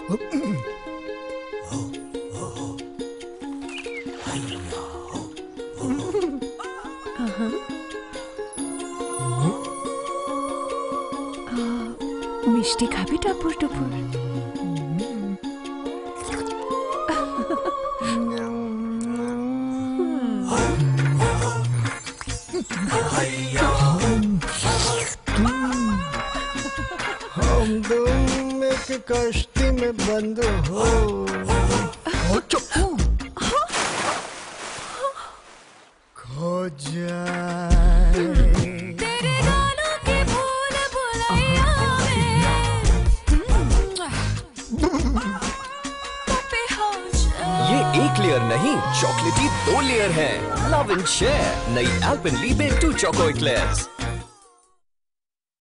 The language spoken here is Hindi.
মিষ্টি খাবি টপুর টপুর? हम तुम एक कश्ती में बंद हो। खो जाए तेरे गालों की भूल भुलैया ये एक लेयर नहीं, चॉकलेटी 2 लेयर है। लव एंड शेयर नई एल्पेनलीबे 2 चोको एक्लेयर्स।